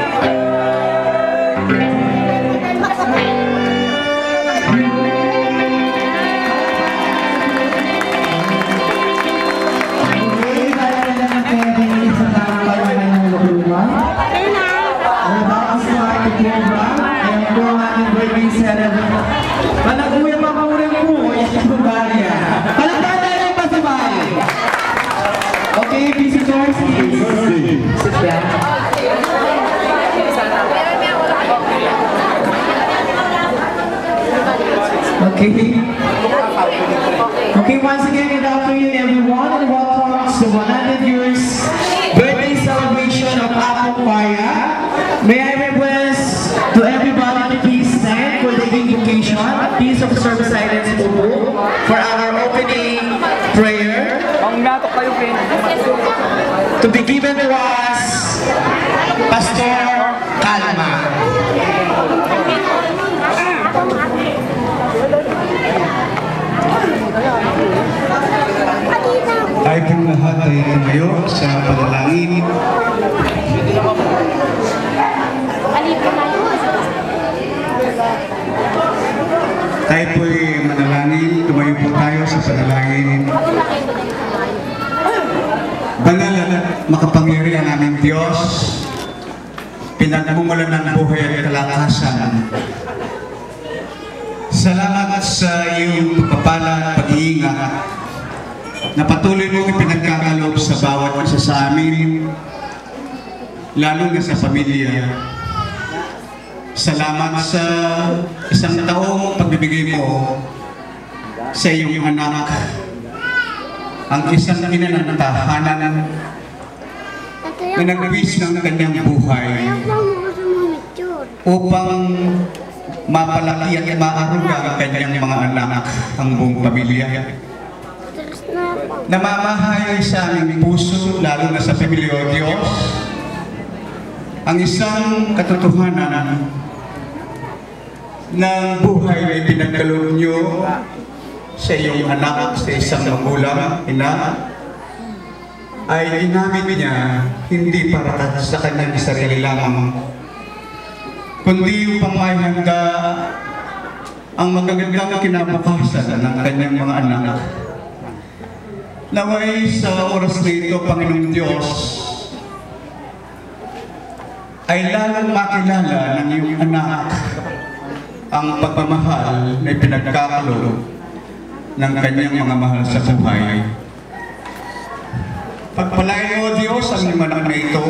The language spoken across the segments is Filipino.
Okay, visitors, please sit down. Okay, once again, good afternoon everyone, and welcome to the 100 years birthday celebration of Apung Caria. May I request to everybody to please stand for the invocation. Please observe silence for our opening prayer. To be given to us, Pastor Kalma. Tayo pong lahat ay tumayo sa panalangin. Tayo po ay manalangin, tumayo po tayo sa panalangin. Banal at makapangyarihan aming Diyos, pinagmumulan ng buhay at kalakasan. Salamat sa iyong pagpapala at pag-iingat na patuloy mong ipinagkakaloob sa bawat isa sa amin, lalo na sa pamilya. Salamat sa isang taong pagbibigay mo sa iyong anak, ang isang ina ng tahanan na nagwis ng kanyang buhay upang mapalaki at maaruga ang kanyang mga anak, ang buong pamilya. Namamahay sa aming puso, lalo na sa pamilya o Diyos, ang isang katotohanan ng buhay na ipinagkaloob niyo sa iyong anak, sa isang magulang, ina, ay ginamit niya hindi para sa kanyang sarili lamang, kundi upang maihanda ang magagandang kinabukasan ng kanyang mga anak. Naway sa oras na ito, Panginoong Diyos, ay lalong makilala ng iyong anak ang pagmamahal na ipinagkakaloob ng kanyang mga mahal sa buhay. Pagpalain mo, Diyos, ang iyong anak na ito.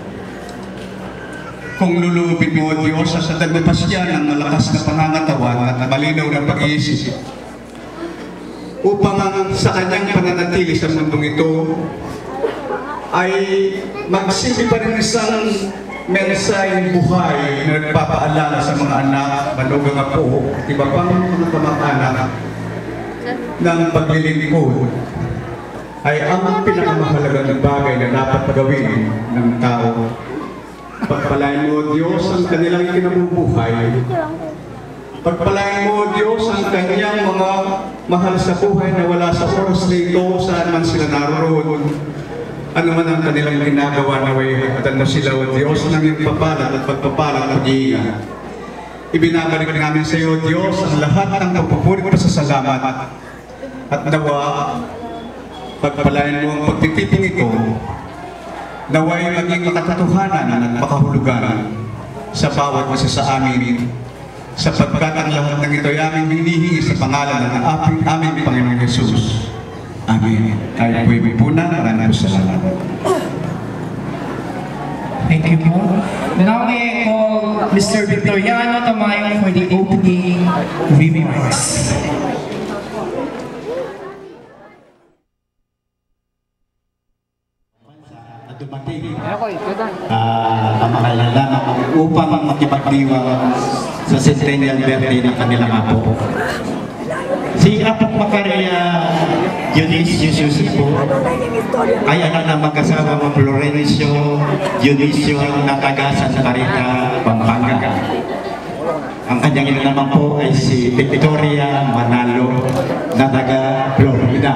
Kung lulubin mo, Diyos, sa tagbapasya ng malakas na pangangatawan at malinaw na pag-iisip, upang sa kanyang pananatili sa mundong ito ay magsilbi pa rin isang mensaheng buhay na nagpapaalala sa mga anak, manugang apo, iba pang mga kamag-anak ng paglilingkod ay ang pinakamahalagang bagay na dapat gawin ng tao. Pagpalain mo, Diyos, ang kanilang kinabubuhay. Pagpalain mo, Diyos, ang kanyang mga mahal sa buhay na wala sa oras nito, saan man sila naroon. Ano man ang kanilang ginagawa na way hatan mo sila, O Diyos, ng iyong papalat at pagpapalat at pag-iingat. Ibinabalik namin sa iyo, Diyos, ang lahat ng pagpupuri at pasasalamat. At nawa, pagpalain mo ang pagtitiping ito, naway maging makatotohanan at makahulugan sa bawat isa sa amin, sapagkat ang lahat ng ito ay aming hinihingi sa pangalan ng aming Panginoong Yesus. Amen. Tayo po'y punan. Maraming salamat. Thank you po. Now may I call Mr. Victoriano Tamayo for the opening remarks. Dumating kamakailan lamang upang makipagdiwang sa centennial birthday ng kanilang apo. Si Apung Caria Dionisio po ay anak ng mag-asawa ng Florencio Dionisio na taga Santa Rita, Pampanga. Ang kanyang ina naman po ay si Victoria Manalo na taga Florida.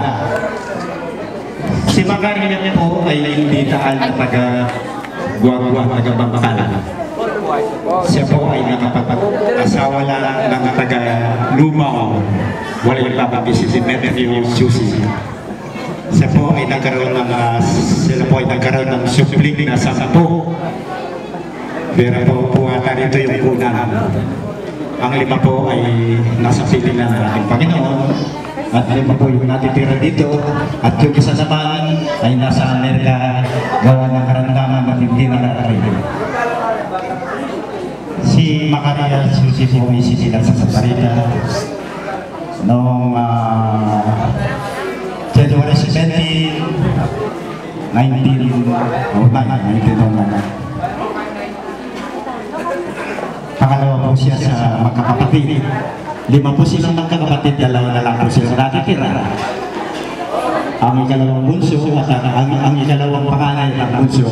Si Macaria po ay hindi taal na taga Guagua, taga Bangkal. Siya po ay nakapag-asawa lang ng taga-Lumaw. Wala yung papabisi si Matthew Susie. Siya po ay nagkaroon ng, sila po ay nagkaroon ng supling na 10. Pero po ata rito yung kunan. Ang 5 po ay nasa piling ng ating Panginoon. At 5 po yung natitira dito. At yung isa naman ay nasa Amerika, gawa ng karamdaman at hindi nakakarinig. Si caria Susie po ay sinilang sa Saparita noong January 17, 1909. Pangalawa po siya sa magkakapatid. 5 po silang magkakapatid, 2 na lang po silang natitira. Ang ikalawang bunso at ang ikalawang panganay ng bunso.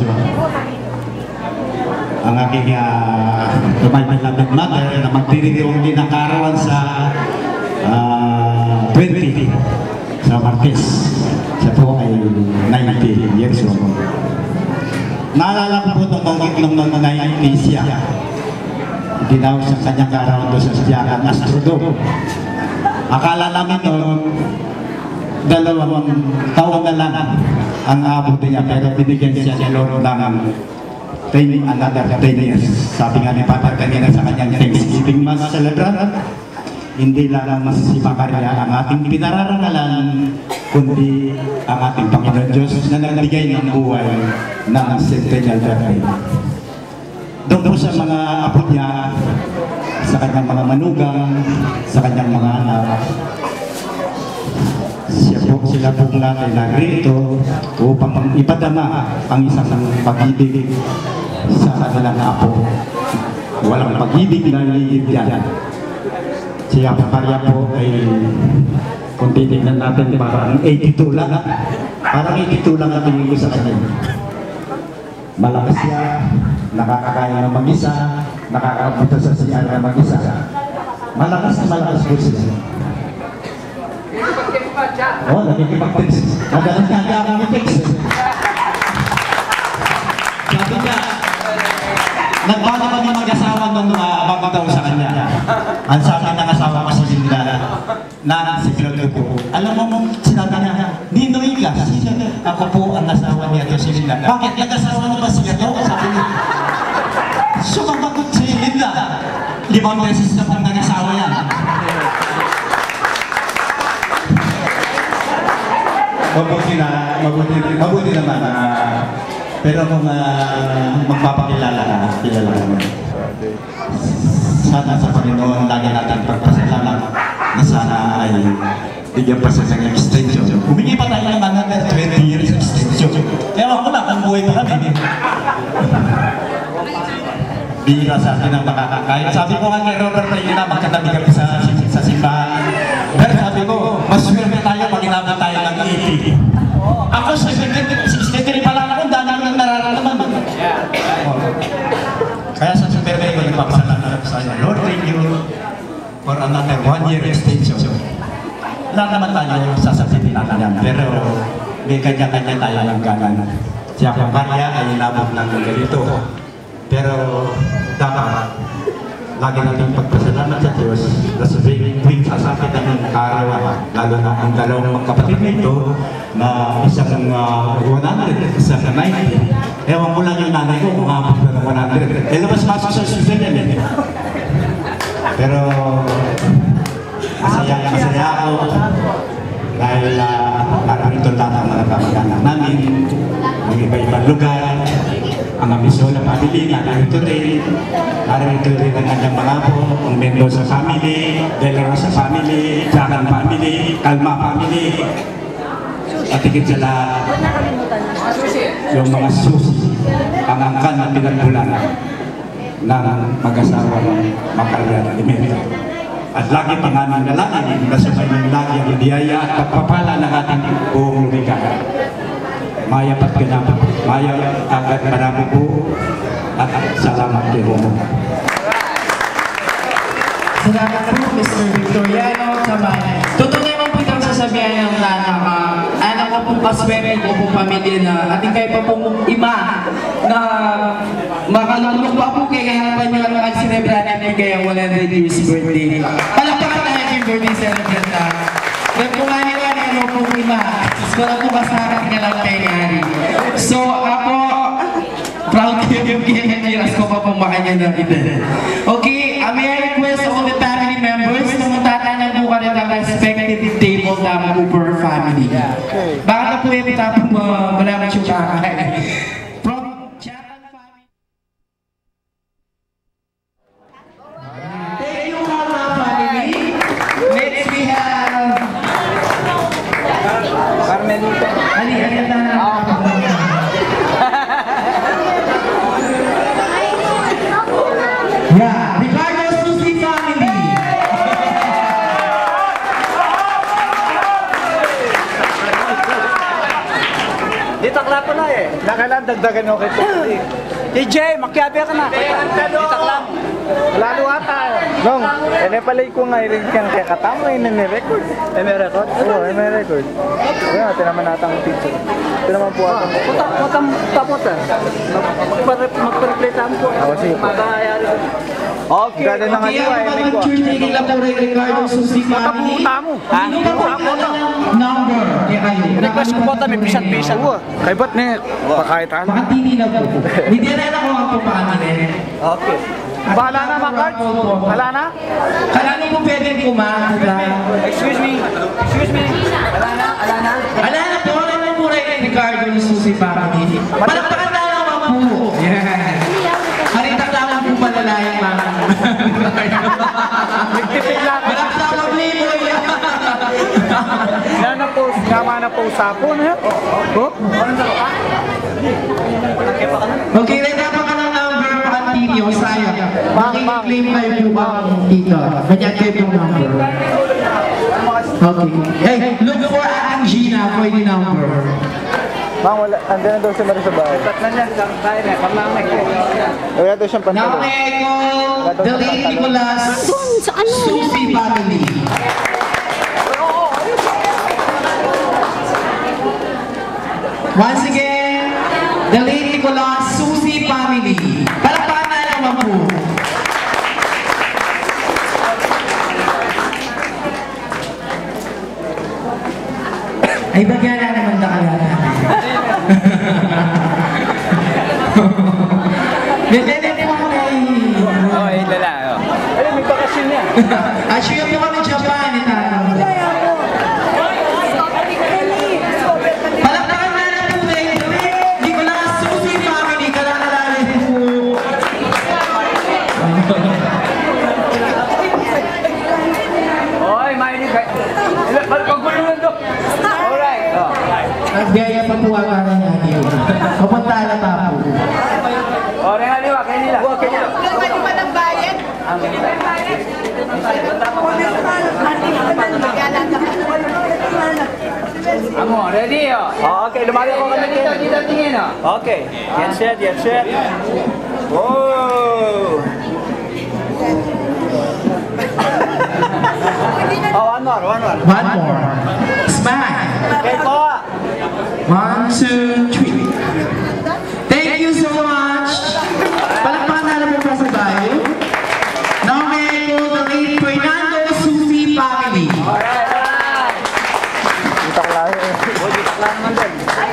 Ang aking beloved mother na magdiriwang din ng karawan sa 20 sa Martes. Siya po ay 90 years old. Naalala ko po nung 90 siya. Ginawa sa kanyang karawan doon sa Siyakan Astrodome. Akala namin noon 2 taon na lang ang abot niya, pero binigyan siya ni Lord ng another 10 years. Sabi nga ni Papa kanina sa kanyang Thanksgiving Mass celebrant, hindi lang si caria ang ating pinararangalan, kundi ang ating Panginoon Diyos na nagbigay ng buhay ng centennial birthday. Doon po sa mga apo niya, sa kanyang mga manugang, sa kanyang mga anak, sila po natin nagrito upang ipadama ang isang pag-ibig sa kanilang apo. Walang pag-ibig na liit yan. Si caria po ay, kung titignan natin, parang 82 lang. Parang 82 lang ang tingin ko sa kanya. Malakas siya, nakakakaya ng mag-isa, nakakapunta sa CR na mag-isa. Malakas po siya. Oh, nakikipag-text. Madalas nga ako mag-text. Sabi niya, nagbago kami mag-asawa nung bago daw sa kanya. Ang sabi ng asawa ko sa Linda, na si Claude ko, alam mo sinabi niya, Ninoy ka, ako po ang asawa niya to si Linda. Bakit nag-asawa na ba siya to? Sabi niya, sumagot si Linda. 5 beses na pang nag-asawa yan. Mabuti naman. Pero kung magpapakilala ka, kilala ka naman. Sana sa Panginoon, lagi natin pagpasalamat na sana ay bigyan pa sa isang extension. Humingi pa tayo ng another 20 years extension. Ewan ko lang, ang buhay pa kami. Bira sa atin ang makakakain. Sabi ko nga kay Robert tayo na magkatabi kami sa simbahan. Pero sabi ko, maswerte tayo pag inabot tayo ng 80. Ako sa 63 pa lang ako, dami ko nang nararamdaman. Kaya sa birthday ko, nagpapasalamat sa inyo. Lord, thank you for another 1 year extension. Lahat naman tayo sasabihin natin yan. Pero may kanya-kanya tayo ng ganan. Si caria ay inabot ng ganito. Pero dapat lagi natin pagpasalamat sa Diyos na sa tuwing sasakit ng karawan, lalo na ang 2 magkapatid nito na isang 100, isa sa 90. Ewan ko lang yung nanay ko kung abot na ng 100. Labas-pasok sa susunod eh. Pero masaya ako dahil narito lahat ang mga kamag-anak namin, ng iba-ibang lugar. Ang Amisola family, narito rin. Narito rin ang kanyang mga po, ang Mendoza family, De La Rosa family, Jagan family, Calma family. At higit sa lahat, yung mga susi, ang angkan na pinagbulan ng mag-asawa ng caria alimento. At lagi pa nga ng lalaki, nasabay ng lagi ang biyaya at pagpapala ng ating buong lumikha. Mayapat ka naman. Mayapat agad marami po. At salamat kayo mo. Salamat po, Mr. Victoriano. Totoo naman po itong sasabihan ng anak ko pong paswerte ko pong pamilya na ating kayo pa pong ima na makalulok pa po kaya harapan nyo ang celebra namin kaya 100 years birthday. Palakpakan tayo yung birthday celebrant na. Kaya po nga nila, ano po ima. So, wala po kasakat nga lang kay Ngani. So, ako, proud kayo yung kinaniras ko pa pong makanya na ito. Okay, may I request all the family members na matatanan po ka rin ang respective table tama po per family. Baka na po yung tapong malaman siya kakain. From Chatham family. Thank you, Mama family. Next we have Carmelita. Ali, yeah, Ricardo's Susi family. Di takla ko na eh. Nakailan dagdagan mo kay Tuti. TJ, makiabi ka na. Di takla. Lalo ata. Nung, palay ko nga irin ka kaya katamo may record. May record? Oo, may record. Kaya natin naman natang picture. Ito naman po ako. Putam tapos eh. Magpa-replay po. Oo, sige po. Okay. Ganda na nga niwa eh. Kaya mag-tuning lang po rin Ricardo Susi family. Sino pa po number? Request ko po ito, may pisan-pisan. Kaya ba't na pakaitan? Makatini na po. Hindi na ako nga po pakinig. Okay. Bahala na mga cards? Bahala na? Kala nyo po pwede kumain. Excuse me. Bahala na? Ala na po, alam mo po rin Ricardo Susi family. Palakpakan na lang po. Yeah. Haritak lang po malalayang mga. Nagtipid lang. Malaksak ang playboy. Yan na po, kama na po usapon. Okay, rin naman ka ng number continue, sayang. Makiklaim kayo po bang dito. Ganyan kayo yung number. Okay. Hey, look for Aang Gina for the number. Bang, wala. Andun na daw si Marie sa bahay. Tat na niyan, tayo na. Pamamay ko. Wala daw siyang pantalo. Now, Eko, the late Nicolas Susi family. Once again, the late Nicolas Susi family. Palakpakan na naman po. Ay, bagyan na naman na kalala. Ganyan po kami. Oo, lala. Ay, may bakasyon niya. Actually, po kami Japan. Palakpakan na lang po rin. Nicolas Susi family. Kalakalala po. Oy, mainit. Pagpagulungan to. Alright. Nagbiyaya pa po ang aking natin. Kapunta na pa po. O, rin nga liwa, kayo nila. Kayo nila. Pwede ba ng bayad? Ang ganito. Amo, ready o? Okay, lumali ko kami kayo. Dito tingin o. Okay, get set. Whoa! One more. One more. Smile. Okay po. 1, 2, 3. Thank you so much. Palakpakan na lang po pa sa bayo. Now may I call the late Fernando Susi family. Alright. Dito ko lang. Dito ko lang naman din.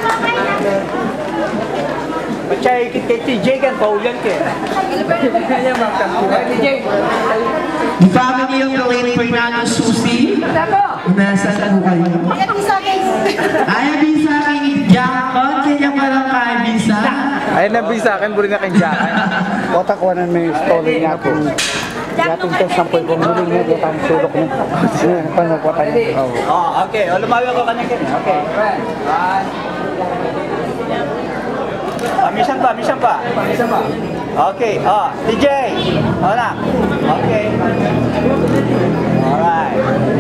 Machay kay TJ kan paulan ke. Kanya makan po. TJ. The family of the late Fernando Susi. Nasaan po kayo? Ay, bisa akin Jakon. Kanya palang kaya bisa. Ay, nabisa akin. Buri na kang jakan. Kotak ko na may stolen nga po. Yating to sample kong muling mo. Kutang sulok mo. Paano ko tayo? Okay. O, lumawi ako kanya kanya. Okay. Misan pa. Okay. TJ. Hola. Okay. Alright.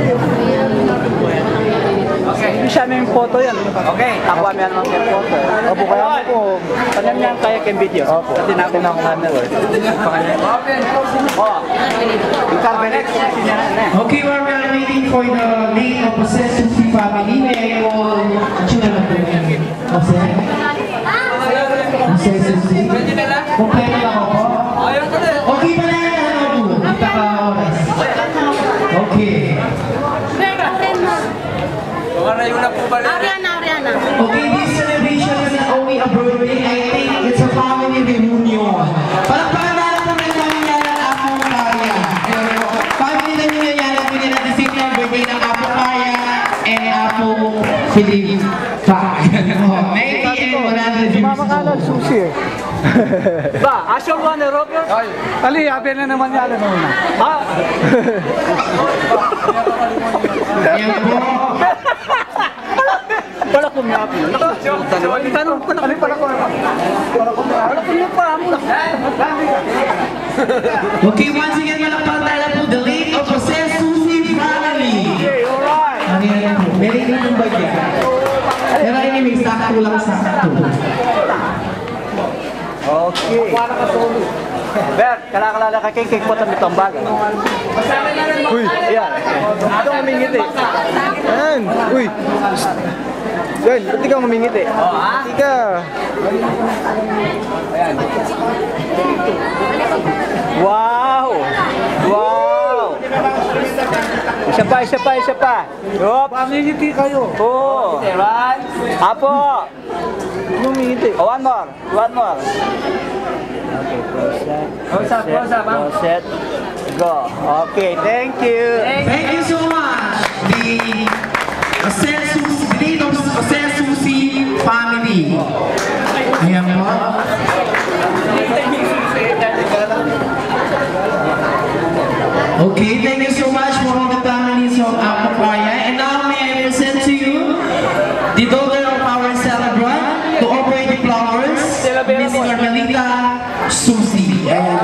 Okay. Bisa may photo yan. Okay. Ako may ano ng photo. Opo, kaya po. Panyan niyan kaya kayong video. Opo. Kasi natin ako nga word. Okay, we're waiting for the late of Susi family. May I call Jose? Jose Susi. Kompleto ako po. Okay ba na yan? Ano po? Kita ka oras. Okay. Ariana. Okay, this celebration is not only a birthday, I think it's a family reunion. Palakpakan na lang po ng nangyayari ng apong caria. Family na nangyayari po nila the same birthday ng apong caria and apong Philip. Maybe and 100 years Mama ka lang, sushi eh. Ba, asyo ko na Robert? Ali, habi na naman yan na muna. Ha? Ayan po. Pala ko nga po. Tanong ko na kami pala ko. Pala ko nga pa. Okay, once again, malakpan tayo po the late of Jose Susi family. Okay, alright. Ayan po. Meron din yung bagay. Pero ini may sakto lang sakto. Okay. Ber, kalala ka kay po ta mitong baga. Uy, ayan. Ito mamingiti. Yan. Uy. Yan, pati ka mamingiti. Tika. Ayan. Wow. Isa pa. Yup. Mamingiti kayo. Oo. Apo. Mamingiti. Oh, one more. Okay, close up. Go. Okay, thank you. Thank you so much. The late of Jose Susi family. Ayan po. Okay, thank you so much for all the families of Apong Caria. And now may I present to you the daughter of our celebrant to operate the flowers, Miss Carmelita Susi. Ayan.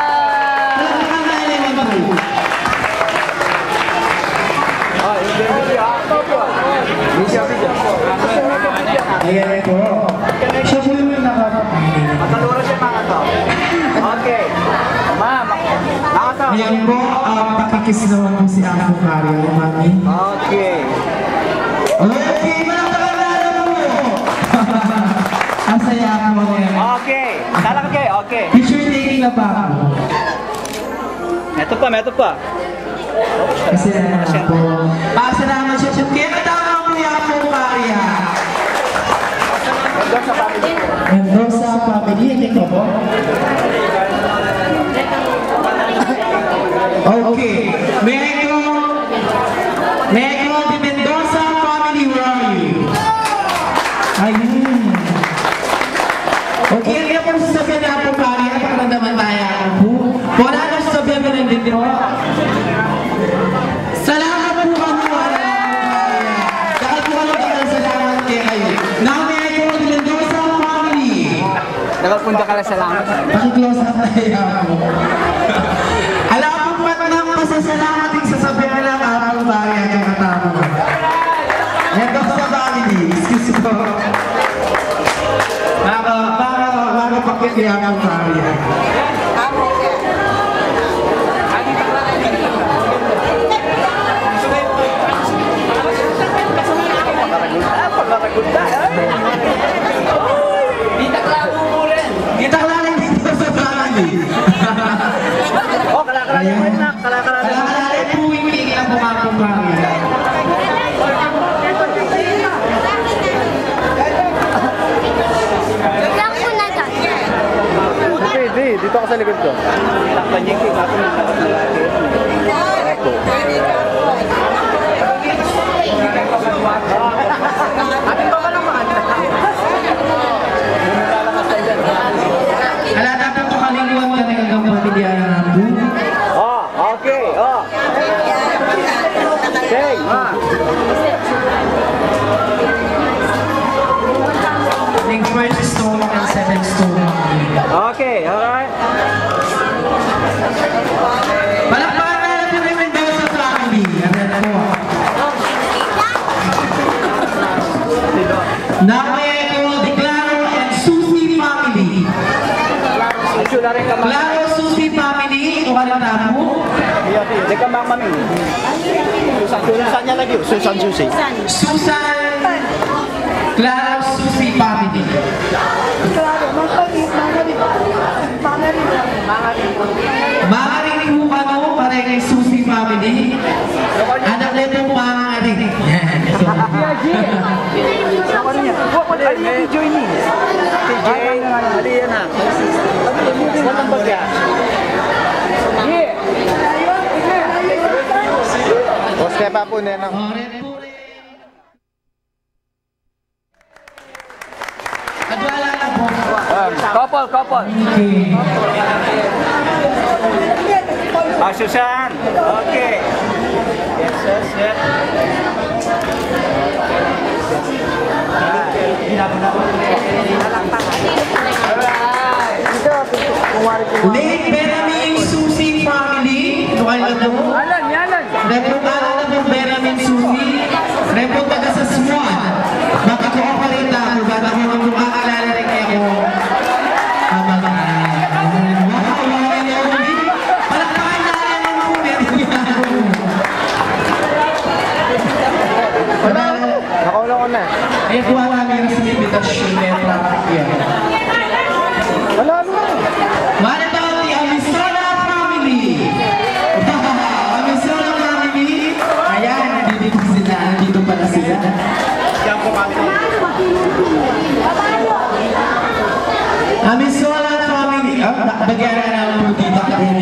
Ayan po. Siya po yung nakakapili. Matalura siya mga to. Okay. Ma'am, nakato. Ayan po, pakikis naman po si Apong Caria, mami. Okay. Okay, malakalaala po. Ang saya ako ngayon. Okay. Talak kayo, okay. Picture taking na ba ako? Ito pa. Kasi naman po. Pasalamat siya. Kaya katama ko yung Apong Caria. Mendoza family, hindi ko po. Okay. May I go the Mendoza family, where are you? Ayun. Okay, hindi po sasabihin na Apong Caria para naman tayo po. Wala na sasabihin ko ng dito. Salamat po kami wala. Dahil po kami salamat kayo. Now may I go the Mendoza family. Nakapunta ka lang sa langit. Paki-close up tayo ako. Alam po ba't nang pasasalamat yung sasabihan ng Apong Caria kay katama mo? Mendoza family, excuse po. Bago pakit yung Apong Caria. Kita lang dito sa family. Oh, kalakalan na. Kalakalan po yung tingin ang Apong Caria. Dito ka sa likod ko. Takpan niya yung ating ating baka naman. Alala po ito kalingwan ka na hanggang pamilya na po. Oh, okay. Oh. Okay. Think first stomach and second stomach. Okay, alright. Palakpakan na natin yung Mendoza family. Ayan po. Now may I call the Claro and Susi family. Claro Susi family. Ito ka na po. Hindi ka mamaming. Susan niya lagi. Susan Susi. Susan Claro Susi family. Mangaring po ano, pare kay Susi family. Anak nito mangaring. Join me. TJ, ali yan na. Walang bagya. Bos kaya pa po nena. Adwala na po. Couple. Susan. Okay. Yes. Late Benjamin Susi family. Yalan. Repuntahan na po Benjamin Susi. Repunta ka sa Swan. Maka-cooperate ako. Ba't ako nung aakalala rin kayo ko. Palakpakan na lang ang po. Nakaulang ko na. Eh, kuha namin sa invitation na traffic yan. Wala naman. What about the Amisola family? Amisola family? Ayan, nandito sila. Nandito pala sila. Amisola family. Bagyan na naman po dito kami.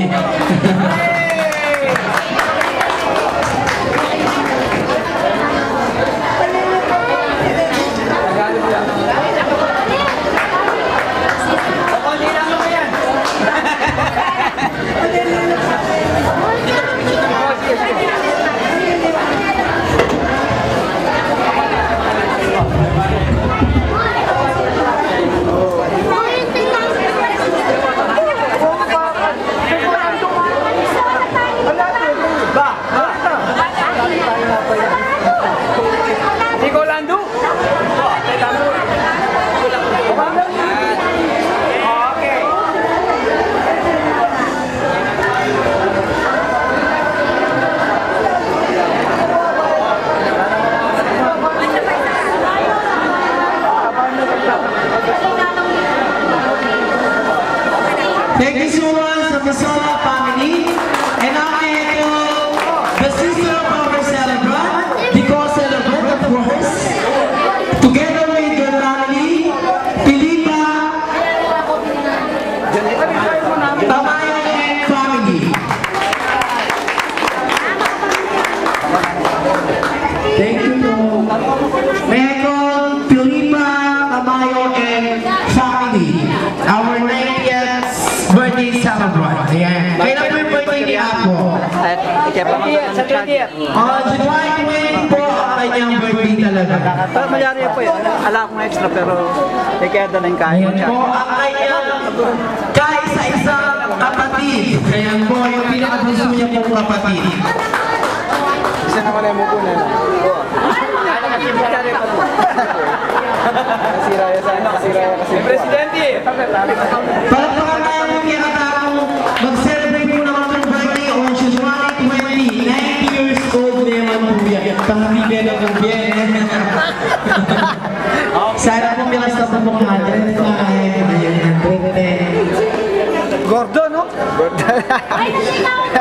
Thank you so much, the Amisola family. And now I call the sister of our celebrant, because celebrant of course, together with your family, Pilipa, Tamayo and family. Thank you po. May I call Pilipa, Tamayo and family, our 90th birthday celebrant. Ayan. Kailan po yung birthday ni Apo? Sa 20th. July 20 po ang kanyang birthday talaga. Pero mayari po yun. Ala akong extra pero kaya doon yung kaya. Ayan po ang kanyang kaisa-isang kapatid. Ayan po yung pinakagusto niya pong kapatid. Isa naman ay mo po na. Kasiraya kasi. Presidente! Palakpakan tayo ng kinatapong mag-celebrate po naman ng birthday on July 20. 90 years old na naman po yan. Pangaligan na po yan. Sana po bilas na po mga 100. Ayan, 100. Gordon, no? Gordon.